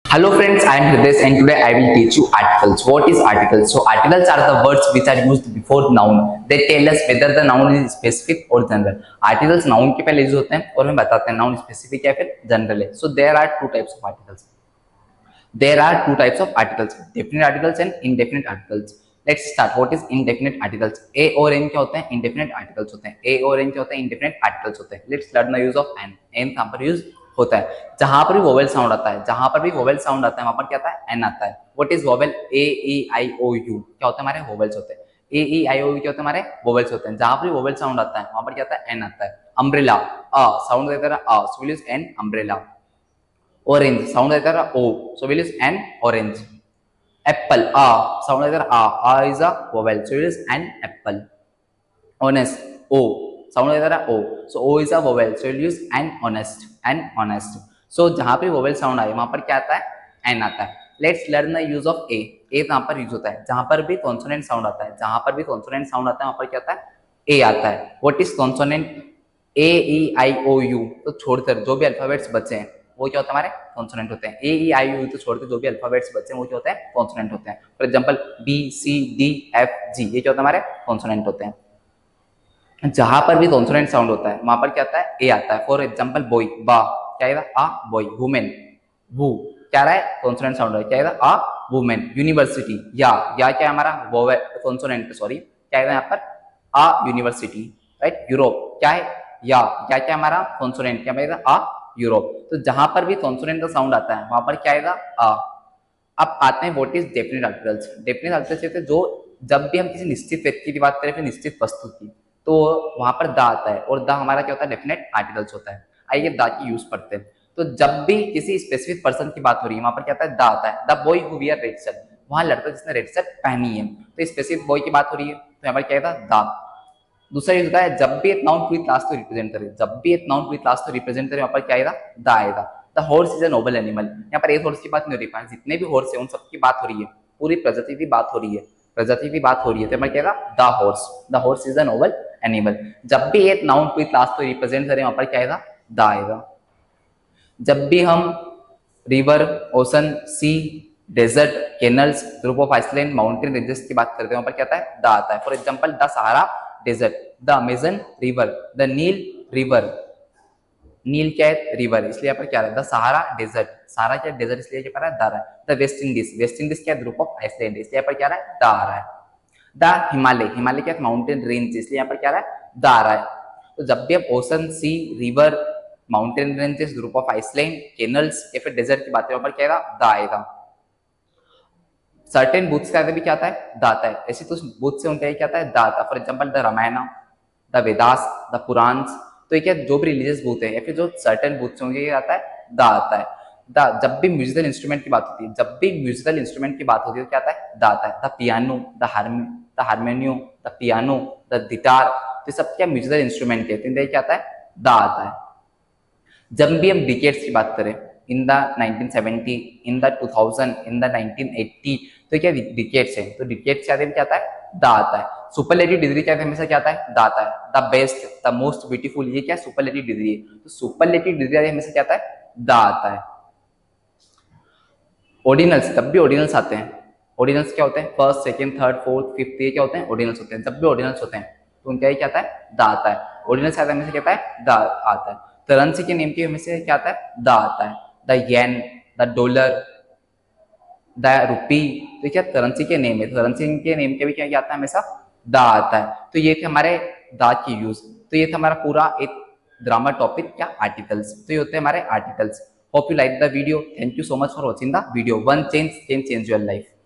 Hello friends, I am Hridesh and today I will teach you articles. What is articles? So articles are the words which are used before noun. They tell us whether the noun is specific or general. Articles noun के पहले use होते हैं और हमें बताते हैं noun specific है फिर general है. So there are two types of articles. There are two types of articles: definite articles and indefinite articles. Let's start. What is indefinite articles? A और N क्या होते हैं? Indefinite articles होते हैं. A और N क्या होते हैं? Indefinite articles होते हैं. Let's learn the use of N. N कहाँ पर यूज होता है? जहां पर भी वोवेल साउंड आता है, जहां पर भी वोवेल साउंड आता है वहां पर क्या आता है? एन आता है. What is vowel? A E I O U क्या होता है? हमारे वोवेल्स होते हैं. ए ई आई ओ यू क्या होते हैं? हमारे वोवेल्स होते हैं. जहां पर भी वोवेल साउंड आता है वहां पर क्या आता है? एन आता है. अम्ब्रेला अ साउंड देता है अ, so will use an umbrella. Orange sound देता है O, so will use an orange. Apple अ साउंड देता है a is a vowel, so will use an apple. Honest O sound देता है O, so O is a vowel, so will use an honest. An honest. So जहां पे vowel sound आए वहां पर क्या आता है? एन आता है. Let's learn the use of A. A कहां पर यूज होता है? जहां पर भी कॉन्सोनेंट साउंड आता है, जहां पर भी कॉन्सोनेंट साउंड आता है वहां पर क्या आता है? ए आता है. What is consonant? A E I O U तो छोड़कर जो भी अल्फाबेट्स बचे हैं वो क्या होता है? हमारे कॉन्सोनेंट होते हैं. ए ई आई यू तो छोड़कर जो भी अल्फाबेट्स बचे हैं वो क्या होते हैं? कॉन्सोनेंट होते हैं. For example B C D F G ये क्या होता है? हमारे कॉन्सोनेंट होते हैं. जहां पर भी कॉन्सोनेंट साउंड होता है वहां पर क्या आता है? ए आता है. फॉर एग्जांपल बॉय बा क्या आएगा? आ बॉय. वुमेन वू क्या रहा है? कॉन्सोनेंट साउंड है. क्या आएगा? आ वुमेन. यूनिवर्सिटी या क्या है हमारा? वोवेल कॉन्सोनेंट सॉरी क्या आएगा यहाँ पर? आ यूनिवर्सिटी. राइट. यूरोप क्या है? या क्या हमारा? कॉन्सोनेंट क्या आएगा? A Europe. तो जहां पर भी कॉन्सोनेंट का साउंड आता है वहां पर क्या आएगा? आ. अब आते हैं what is definite articles. Definite articles कहते हैं जो जब भी हम किसी निश्चित व्यक्ति की बात करें फिर निश्चित वस्तु की तो वहां पर द आता है और द हमारा क्या होता है? डेफिनेट आर्टिकल्स होता है. आइए द की यूज पढ़ते हैं. तो जब भी किसी स्पेसिफिक पर्सन की बात हो रही है वहां पर क्या आता है? द आता है. The boy who wear red shirt. वहां लड़का जिसने रेड शर्ट पहनी है तो स्पेसिफिक बॉय की बात हो रही है तो यहाँ पर क्या आएगा? द. दूसरा यूज होता है जब भी एक नाउन पूरी क्लास को रिप्रेजेंट करे, जब भी एक नाउन पूरी क्लास को रिप्रेजेंट करे वहां पर क्या आएगा? द आएगा. The horse is a noble animal. यहाँ पर एक हॉर्स की बात नहीं हो रही है, जितने भी हॉर्स है उन सबकी बात हो रही है, पूरी प्रजाति की बात हो रही है. प्रजाति की बात हो रही है तो हमारा क्या आएगा? The horse. The horse is a noble animal. जब भी एक नाउन पूरी क्लास को रिप्रेजेंट करें वहां पर क्या आएगा? द आएगा. जब भी हम river ocean sea desert canals group of island mountain ranges की बात करते हैं वहां पर क्या आता है? द आता है. For example the Sahara desert, the Amazon river, the Nile river. Nile क्या है? रिवर, इसलिए यहाँ पर क्या है? The Sahara desert. सहारा क्या है? डेजर्ट, इसलिए क्या है? द रहा है. The West Indies. West Indies क्या है? ग्रुप ऑफ आइसलैंड, इसलिए यहाँ पर क्या रहा है? द आ रहा है. द हिमालय. हिमालय क्या है? माउंटेन रेंज, इसलिए यहाँ पर क्या रहा है? द आ रहा है. तो जब भी आप ocean sea river mountain ranges group of island canals या फिर डेजर्ट की बात करें वहां पर क्या आएगा? द आएगा. सर्टेन बुक्स का भी क्या आता है? द आता है. ऐसे कुछ बुक्स से उनका क्या आता है? द आता है. For example the Ramayan, the Vedas, the Puranas. तो ये क्या जो भी रिलीजियस बुक है या फिर जो सर्टेन बुक्स होंगे ये आता है? द आता है. द जब भी म्यूजिकल इंस्ट्रूमेंट की बात होती है, जब भी म्यूजिकल इंस्ट्रूमेंट की बात होती है तो क्या आता है? द आता है. The piano, the harmonium, the piano, the guitar. तो सब क्या म्यूजिकल इंस्ट्रूमेंट कहते हैं, क्या आता है? द आता है. जब भी हम डिकेड्स की बात करें in the 1970, in the 2000, in the 1980 तो क्या डिकेड्स है तो डिकेड्स क्या आता है? द आता है. सुपरलेटिव डिग्री क्या हमेशा क्या आता है? द आता है. The best, the most beautiful ये क्या सुपरलेटिव डिग्री है तो सुपरलेटिव डिग्री हमेशा क्या आता है? द आता है. ऑर्डिनल्स, जब भी ऑर्डिनल्स आते हैं, ऑर्डिनल्स क्या होते हैं? First second third fourth fifth ये क्या होते हैं? ऑर्डिनल्स होते हैं. जब भी ऑर्डिनल्स होते हैं तो उनका क्या आता है? द आता है. ऑर्डिनल्स हमेशा क्या आता है? द आता है. करेंसी के नेम की हमेशा क्या आता है? द आता है. The yen, the dollar, the rupee. तो क्या करेंसी के नेम है, करेंसी के नेम के भी क्या आता है? हमेशा द आता है. तो ये थे हमारे द की यूज. तो ये था हमारा पूरा एक ग्रामर टॉपिक क्या आर्टिकल्स. तो ये होते हैं हमारे articles. Hope you like the video. Thank you so much for watching the video. One change can change your life.